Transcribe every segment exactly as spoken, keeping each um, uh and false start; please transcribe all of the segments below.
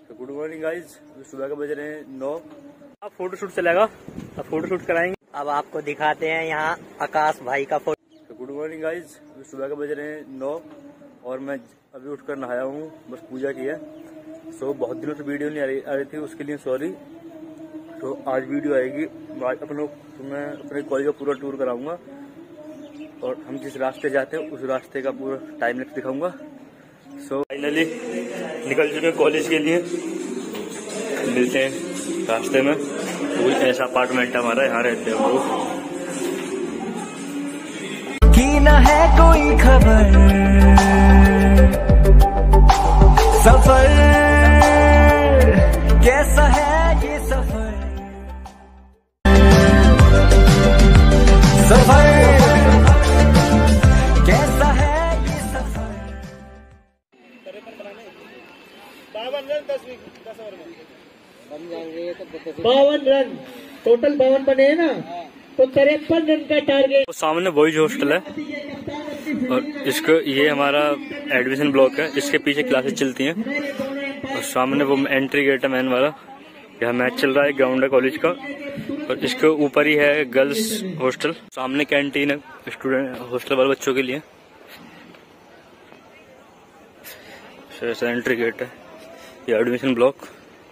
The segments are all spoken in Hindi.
तो गुड मॉर्निंग गाइज, सुबह के बज रहे हैं नौ। अब फोटो शूट चलेगा, अब फोटो शूट कराएंगे। अब आपको दिखाते हैं यहाँ आकाश भाई का फोटो। तो गुड मॉर्निंग गाइज, सुबह के बज रहे हैं नौ और मैं अभी उठकर नहाया हूँ, बस पूजा की है। सो बहुत दिनों से वीडियो नहीं आ रही आ रही थी, उसके लिए सॉरी। तो आज वीडियो आएगी, आज अपने तो मैं अपने कॉलेज का पूरा टूर कराऊंगा और हम जिस रास्ते जाते हैं उस रास्ते का पूरा टाइम लैप्स दिखाऊंगा। सो फाइनली निकल चुके कॉलेज के लिए, मिलते हैं रास्ते में। कोई ऐसा अपार्टमेंट हमारा, यहाँ रहते हैं वो। की न है कोई खबर, सफर कैसा है ये सफर, सफर कैसा है ये सफर। बावन रन दस दस ओवर में बन जाएंगे तो बावन रन टोटल बावन बने हैं ना, तो तिरपन रन का टारगेट। तो सामने बॉयज हॉस्टल है और इसको ये हमारा एडमिशन ब्लॉक है, इसके पीछे क्लासेस चलती हैं और सामने वो एंट्री गेट है मैन वाला। यहाँ मैच चल रहा है, ग्राउंड है कॉलेज का और इसके ऊपर ही है गर्ल्स हॉस्टल। सामने कैंटीन है स्टूडेंट हॉस्टल वाले बच्चों के लिए। ऐसा एंट्री गेट है, ये एडमिशन ब्लॉक।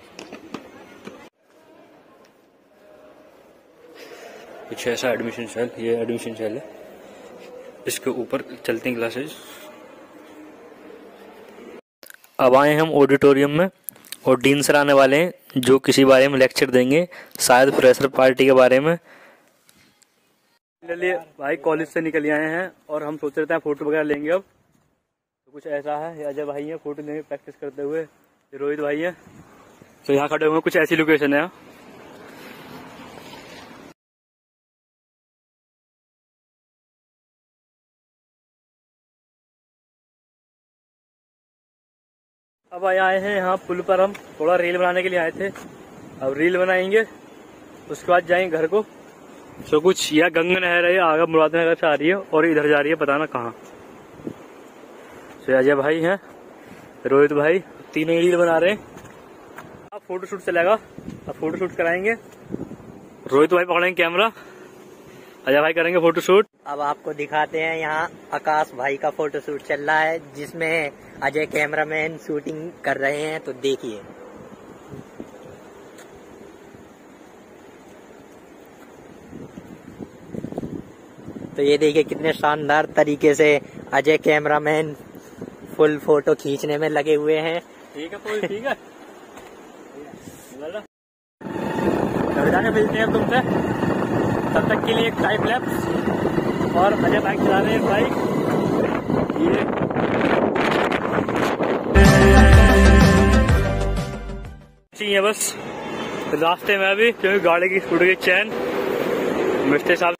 कुछ ऐसा एडमिशन सेल, ये एडमिशन सेल है, इसके ऊपर चलती हैं क्लासेस। अब आए हम ऑडिटोरियम में और डीन सर आने वाले हैं जो किसी बारे में लेक्चर देंगे, शायद फ्रेशर पार्टी के बारे में। चलिए भाई, कॉलेज से निकल आए हैं और हम सोच रहे थे फोटो वगैरह लेंगे। अब तो कुछ ऐसा है, ये अजय भाई है फोटो लेंगे प्रैक्टिस करते हुए, ये रोहित भाई है। तो यहाँ खड़े हुए, कुछ ऐसी लोकेशन है। अब आए हैं यहाँ पुल पर, हम थोड़ा रील बनाने के लिए आए थे। अब रील बनाएंगे, उसके बाद जाएंगे घर को। तो कुछ यह गंगा नहर है, आगे मुरादनगर से आ रही है और इधर जा रही है पता ना कहाँ। तो अजय भाई हैं, रोहित भाई, तीनों रील बना रहे हैं। अब फोटो शूट चलेगा, अब फोटो शूट कराएंगे। रोहित भाई पकड़ेंगे कैमरा, अजय भाई करेंगे फोटो शूट। अब आपको दिखाते हैं यहाँ आकाश भाई का फोटो शूट चल रहा है, जिसमें अजय कैमरामैन शूटिंग कर रहे हैं। तो देखिए, तो ये देखिए कितने शानदार तरीके से अजय कैमरामैन फुल फोटो खींचने में लगे हुए हैं। ठीक है कोई ठीक है, घर जाके मिलते हैं तुमसे। तब तक के लिए एक टाइम लैप्स और अजय बाइक चला रहे हैं। बाइक ये बस रास्ते में अभी, क्योंकि गाड़ी की टूट गई चैन। मिस्टर साहब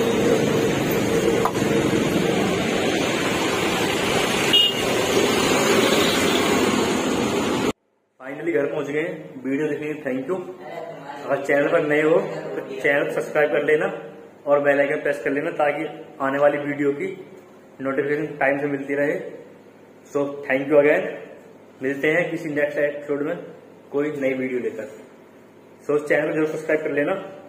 फाइनली घर पहुंच गए। वीडियो देखने के लिए थैंक यू। अगर चैनल पर नए हो तो चैनल सब्सक्राइब कर लेना और बेल आइकन प्रेस कर लेना, ताकि आने वाली वीडियो की नोटिफिकेशन टाइम से मिलती रहे। So thank you again. मिलते हैं किसी नेक्स्ट एपिसोड में कोई नई वीडियो लेकर। सो चैनल को जरूर सब्सक्राइब कर लेना।